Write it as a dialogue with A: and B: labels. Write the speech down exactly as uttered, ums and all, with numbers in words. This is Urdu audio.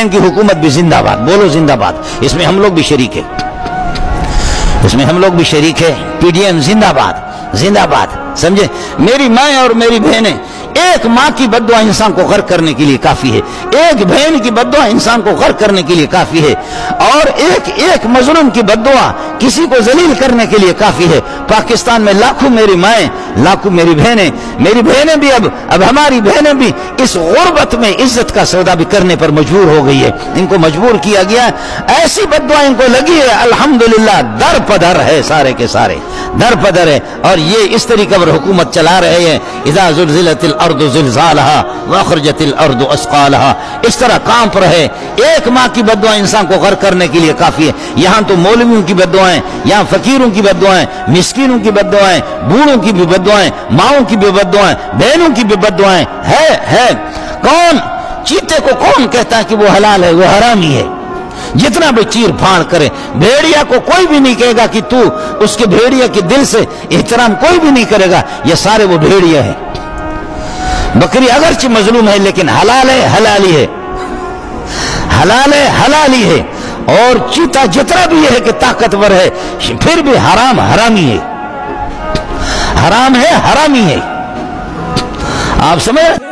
A: بہن کی حکومت بھی زندہ باد، بولو زندہ باد، اس میں ہم لوگ بھی شریک ہیں، اس میں ہم لوگ بھی شریک ہیں، پی ڈی ایم زندہ باد زندہ باد، سمجھے؟ میری ماں اور میری بہنیں، ایک ماں کی بددعا انسان کو غرق کرنے کے لیے کافی ہے، ایک بہن کی بددعا انسان کو غرق کرنے کے لیے کافی ہے، اور ایک ایک مظلوم کی بددعا کسی کو ذلیل کرنے کے لیے کافی ہے۔ پاکستان میں لاکھوں میری مائیں، لاکھوں میری بہنیں، میری بہنیں بھی اب اب ہماری بہنیں بھی اس غربت میں عزت کا سودا بھی کرنے پر مجبور ہو گئی ہے، ان کو مجبور کیا گیا، ایسی بددعا ان کو لگی ہے، الحمدللہ در پدر ہے، سارے کے سارے در پدر ہے، اور یہ اس طریقے پر حکومت چلا رہے ہیں۔ اذا زلزلت الارض زلزالها واخرجت الارض اثقالها، اس طرح کانپ رہے۔ ایک ماں کی بددعا انسان کو غرق کرنے کے لیے کافی ہے۔ یہاں تو مولویوں کی بددعائیں، یہاں فقیروں کی بددعائیں، مسکینوں کی بددعائیں، بوڑھوں کی بھی بددعائیں، ماؤں کی بھی بددعائیں، بہنوں کی بھی بددعائیں ہے ہے کون چیتے کو کون کہتا ہے کہ وہ حلال ہے؟ وہ حرامی ہے، جتنا بھی چیر پھاڑ کرے۔ بھیڑیا کو کوئی بھی نہیں کہے گا کہ تو اس کے بھیڑیا کے دل سے احترام کوئی بھی نہیں کرے گا، یہ سارے وہ بھیڑیا ہیں۔ بکری اگرچہ مظلوم ہے لیکن حلال ہے، حلالی ہے، حلال ہے، حلالی ہے، اور چیتا جتنا بھی ہے کہ طاقتور ہے پھر بھی حرام حرامی ہے، حرام ہے حرامی ہے، آپ سمجھ